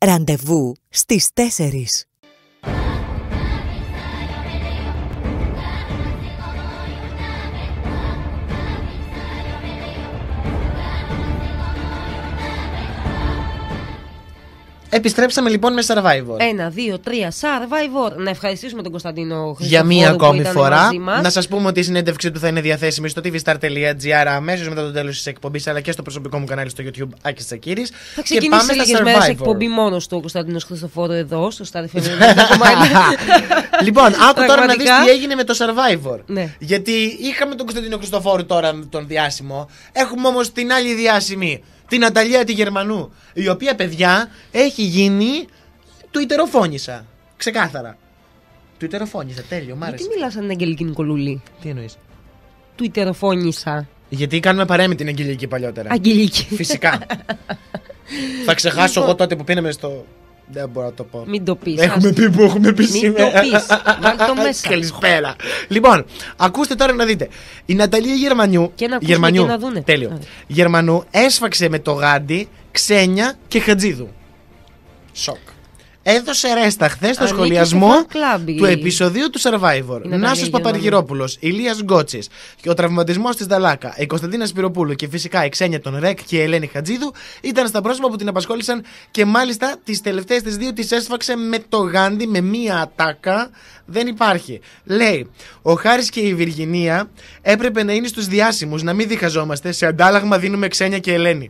Ραντεβού στις 4. Επιστρέψαμε λοιπόν με Survivor. 1, 2, 3, Survivor. Να ευχαριστήσουμε τον Κωνσταντίνο Χριστοφόρου για μία ακόμη φορά. Να σας πούμε ότι η συνέντευξή του θα είναι διαθέσιμη στο tvstar.gr αμέσως μετά το τέλος της εκπομπής, αλλά και στο προσωπικό μου κανάλι στο YouTube Άκης Τσακίρης. Θα ξεκινήσει σε λίγες μέρες εκπομπή μόνος του ο Κωνσταντίνος Χριστοφόρου εδώ, στο Star FM. Λοιπόν, άκου τώρα να δεις τι έγινε με το Survivor. Ναι. Γιατί είχαμε τον Κωνσταντίνο Χριστοφόρου τώρα, τον διάσημο. Έχουμε όμως την άλλη διάσημη, την Ναταλία τη Γερμανού, η οποία, παιδιά, έχει γίνει τουιτεροφώνησα. Ξεκάθαρα. Τουιτεροφώνησα, τέλειο, μ' άρεσε. Γιατί μιλάς σαν την Αγγελική Νικολούλη? Τι εννοείς? Τουιτεροφώνησα. Γιατί κάνουμε παρέα με την Αγγελική παλιότερα. Αγγελική. Φυσικά. Θα ξεχάσω εγώ τότε που πίναμε στο. Δεν μπορώ να το πω. Μην το πεις. Έχουμε πει που έχουμε πει σήμερα. Μην το πεις. Βάλ' το μέσα. Καλησπέρα. Λοιπόν, ακούστε τώρα να δείτε. Η Ναταλία Γερμανιού. Και να ακούσουμε και να δούνε. Τέλειο. Γερμανού έσφαξε με το Γάντι, Ξένια και Χατζίδου. Σοκ. Έδωσε ρέστα χθες στο σχολιασμό του επεισοδίου του Survivor. Νάσος Παπαργυρόπουλος, Ηλίας Γκότσης και ο τραυματισμός της Δαλάκα, η Κωνσταντίνα Σπυροπούλου και φυσικά η Ξένια των Ρεκ και η Ελένη Χατζίδου ήταν στα πρόσωπα που την απασχόλησαν και μάλιστα τις τελευταίες τις δύο τις έσφαξε με το Γάντι με μία ατάκα. Δεν υπάρχει. Λέει, ο Χάρης και η Βιργινία έπρεπε να είναι στους διάσημους, να μην διχαζόμαστε. Σε αντάλλαγμα δίνουμε Ξένια και Ελένη.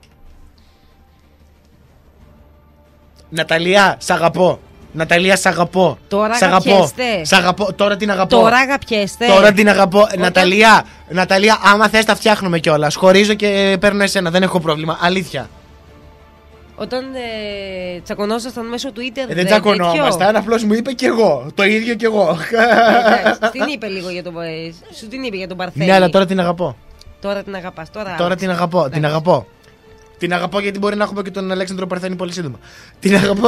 Ναταλία, σ' αγαπώ. Ναταλία, σ' αγαπώ. Τώρα αγαπιέστε. Σ' αγαπώ. Τώρα την αγαπώ. Τώρα αγαπιέστε. Τώρα την αγαπώ. Ναταλία, άμα θες τα φτιάχνουμε κιόλας. Χωρίζω και παίρνω εσένα. Δεν έχω πρόβλημα. Αλήθεια. Όταν τσακωνόσασταν μέσω Twitter. Δεν τσακωνόμασταν. Απλώς μου είπε κι εγώ. Το ίδιο κι εγώ. Την είπε λίγο για τον Σου την είπε για τον Παρθένη. Ναι, αλλά τώρα την αγαπώ. Τώρα την αγαπάς. Τώρα την αγαπώ. Την αγαπώ. Την αγαπώ γιατί μπορεί να έχουμε και τον Αλέξανδρο Παρθένη πολύ σύντομα. Την αγαπώ.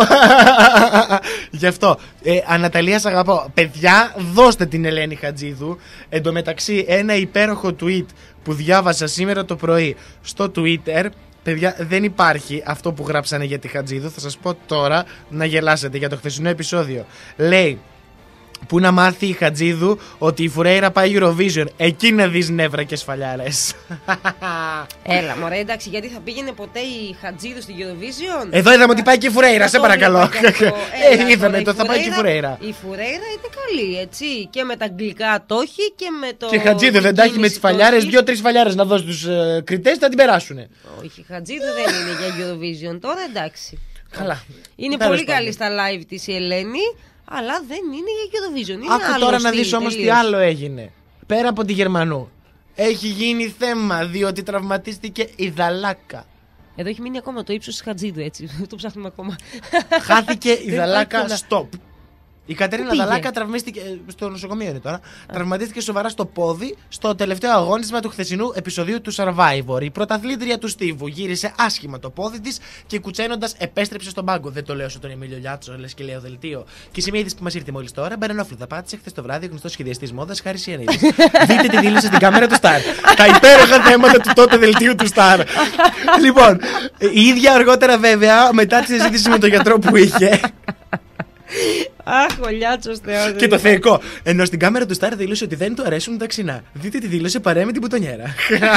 Γι' αυτό. Αναταλία, σ' αγαπώ. Παιδιά, δώστε την Ελένη Χατζίδου. Εν τω μεταξύ, ένα υπέροχο tweet που διάβασα σήμερα το πρωί στο Twitter. Παιδιά, δεν υπάρχει αυτό που γράψανε για τη Χατζίδου. Θα σας πω τώρα να γελάσετε για το χθεσινό επεισόδιο. Λέει. Πού να μάθει η Χατζίδου ότι η Φουρέιρα πάει Eurovision. Εκεί να δεις νεύρα και σφαλιάρες. Έλα μωρέ, εντάξει, γιατί θα πήγαινε ποτέ η Χατζίδου στην Eurovision? Εδώ είδαμε ότι πάει και η Φουρέιρα, σε παρακαλώ. Είδαμε το θα πάει και η Φουρέιρα. Η Φουρέιρα είναι καλή, έτσι. Και με τα αγγλικά το έχει και με το. Και η Χατζίδου δεν τα έχει με τις σφαλιάρες. 2-3 σφαλιάρες να δώσει τους κριτές, θα την περάσουνε. Όχι, η Χατζίδου δεν είναι για Eurovision τώρα, εντάξει. Καλά. Είναι πολύ καλή στα live της η Ελένη. Αλλά δεν είναι για Eurovision. Είναι άκου τώρα να δεις όμως τι άλλο έγινε. Πέρα από τη Γερμανού. Έχει γίνει θέμα διότι τραυματίστηκε η Δαλάκα. Εδώ έχει μείνει ακόμα το ύψος της Χατζίδου, έτσι. Το ψάχνουμε ακόμα. Χάθηκε η Δαλάκα, stop. Η Κατερίνα Δαλάκα τραυματίστηκε. Στο νοσοκομείο είναι τώρα. Τραυματίστηκε σοβαρά στο πόδι στο τελευταίο αγώνισμα του χθεσινού επεισοδίου του Survivor. Η πρωταθλήτρια του Στίβου γύρισε άσχημα το πόδι της και κουτσένοντας επέστρεψε στον πάγκο. Δεν το λέω στον Εμίλιο Λιάτσο, λες και λέω δελτίο. Και η σημεία είδηση που μας ήρθε μόλις τώρα, Μπερενόφλου πάτησε χθες το βράδυ ο γνωστός σχεδιαστής μόδας Χάρης Ιαννίδης. Δείτε τι δήλωσε στην κάμερα του Star. Τα υπέροχα θέματα του τότε δελτίου του Star. Λοιπόν, η ίδια αργότερα βέβαια, μετά τη συζήτηση με τον γιατρό που είχε. Αχ, ο Λιάτσος Θεός. Και το θεϊκό. Ενώ στην κάμερα του Στάρ δήλωσε ότι δεν του αρέσουν τα ξινά. Δείτε τι δήλωσε παρέα με την μπουτονιέρα.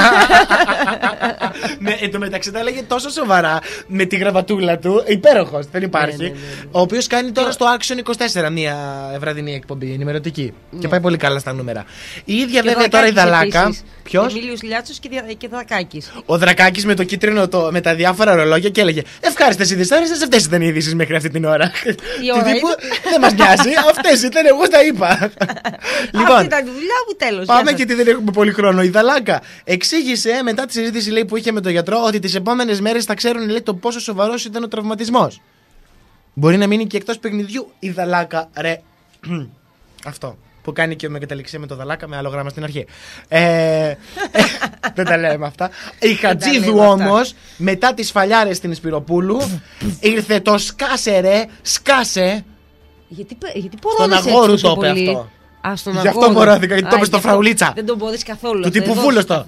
Ναι, εν τω μεταξύ τα λέγε τόσο σοβαρά με τη γραβατούλα του. Υπέροχος, δεν υπάρχει. Ο οποίος κάνει τώρα στο Action 24 μια βραδινή εκπομπή ενημερωτική. Και πάει πολύ καλά στα νούμερα. Η ίδια βέβαια τώρα η Δαλάκα. Ποιος? Εμίλιος Λιάτσος και Δρακάκης. Ο Δρακάκης με το κίτρινο με τα διάφορα ρολόγια και έλεγε ευχάριστες ειδήσεις, αυτές ήταν οι ειδήσεις μέχρι αυτή την ώρα. Δεν μας νοιάζει, αυτές ήταν, εγώ τα είπα. Λοιπόν, αυτή ήταν η δουλειά μου, τέλος. Πάμε γιατί δεν έχουμε πολύ χρόνο. Η Δαλάκα εξήγησε μετά τη συζήτηση, λέει, που είχε με τον γιατρό ότι τις επόμενες μέρες θα ξέρουν, λέει, το πόσο σοβαρός ήταν ο τραυματισμός. Μπορεί να μείνει και εκτός παιχνιδιού η Δαλάκα, ρε. Αυτό που κάνει και με καταληξία με το Δαλάκα με άλλο γράμμα στην αρχή. Δεν τα λέμε αυτά. Η Χατζίδου όμως, μετά τις φαλιάρες στην Σπυροπούλου, ήρθε το σκάσε ρε, σκάσε. Γιατί στον αγόρου το είπε αυτό. Στον γι' αυτό μορώθηκα, γιατί το είπε στο φραουλίτσα. Δεν τον μπορείς καθόλου. Του τύπου βούλωστο.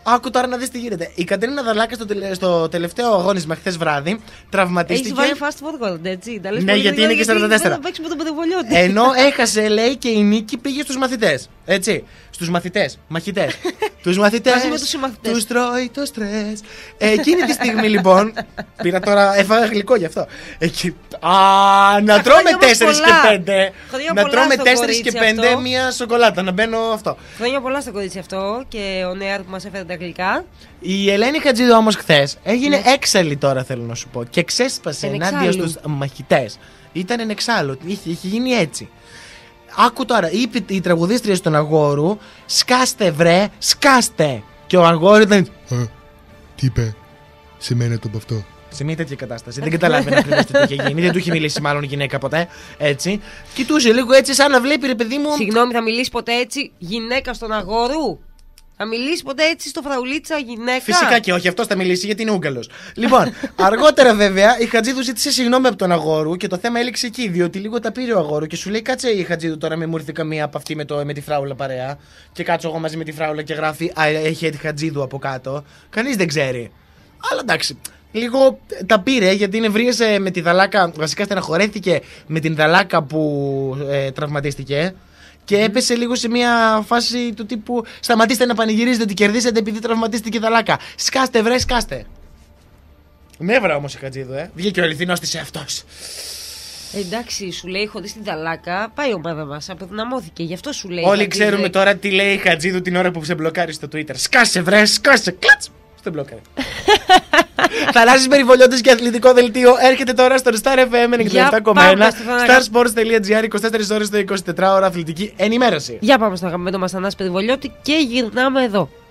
Άκου τώρα να δεις τι γίνεται. Η Κατερίνα Δαλάκα στο τελευταίο αγώνισμα χθες βράδυ τραυματίστηκε. Έχεις βάλει fast forward, έτσι. Ναι, γιατί είναι και 44. Να παίξουμε τον Πεδεβολιώτη. Ενώ έχασε, λέει, και η νίκη πήγε στους μαθητές. Έτσι. Στους μαθητές. Μαχητές. Τους μαθητές. Τους τρώει το στρες. Εκείνη τη στιγμή, λοιπόν. Πήρα τώρα, έφαγα γλυκό γι' αυτό. Να τρώμε 4 και 5. Να τρώμε 4 και 5 μία σοκολάτα. Να μπαίνω αυτό. Χρόνια πολλά στο κορίτσι αυτό και ο Νέαρ που μας έφερε τα γλυκά. Η Ελένη Χατζίδου όμως χθες έγινε έξαλλη τώρα, θέλω να σου πω. Και ξέσπασε ενάντια στους μαχητές. Ήταν εν εξάλλου. Είχε γίνει έτσι. Άκου τώρα, είπε η τραγουδίστρια στον Αγόρου, σκάστε βρε, σκάστε. Και ο Αγόρου ήταν. Τι είπε, σημαίνει το από αυτό. Σε μια τέτοια κατάσταση. Δεν καταλάβαινε ακριβώς τι του είχε γίνει. Δεν του είχε μιλήσει μάλλον γυναίκα ποτέ. Έτσι. Κοιτούσε λίγο έτσι, σαν να βλέπει, ρε παιδί μου. Συγγνώμη, θα μιλήσει ποτέ έτσι γυναίκα στον Αγόρου? Θα μιλήσει ποτέ έτσι στο φραουλίτσα γυναίκα? Φυσικά και όχι, αυτός θα μιλήσει γιατί είναι Ούγγαλος. Λοιπόν, αργότερα βέβαια η Χατζίδου ζήτησε συγγνώμη από τον Αγόρου και το θέμα έληξε εκεί. Διότι λίγο τα πήρε ο Αγόρου και σου λέει: κάτσε η Χατζίδου τώρα, με μου ήρθε καμία από αυτή με τη φράουλα παρέα. Και κάτσω εγώ μαζί με τη φράουλα και γράφει: έχει τη Χατζίδου από κάτω. Κανείς δεν ξέρει. Αλλά εντάξει. Λίγο τα πήρε γιατί νευρίασε με τη Δαλάκα. Βασικά στεναχωρέθηκε με την Δαλάκα που τραυματίστηκε. Και έπεσε λίγο σε μια φάση του τύπου: σταματήστε να πανηγυρίζετε ότι κερδίσατε επειδή τραυματίστηκε η Δαλάκα. Σκάστε, βρε, σκάστε. Νεύρα όμως η Χατζίδου, βγήκε ο αληθινός της εαυτός. Εντάξει, σου λέει χωρίς την Δαλάκα πάει η ομάδα μας. Αποδυναμώθηκε, γι' αυτό σου λέει. Όλοι ξέρουμε τώρα τι λέει η Χατζίδου την ώρα που σε μπλοκάρει στο Twitter. Σκάσε, βρε, σκάσε, κλατς. Στο μπλοκάρει. Θαλάσσης Περιβολιώτης και αθλητικό δελτίο έρχεται τώρα στο Star FM 97,1 starsports.gr 24 ώρες το 24ωρο αθλητική ενημέρωση. Για πάμε στο αγαπημένο μας Θανάση Περιβολιώτη και γυρνάμε εδώ.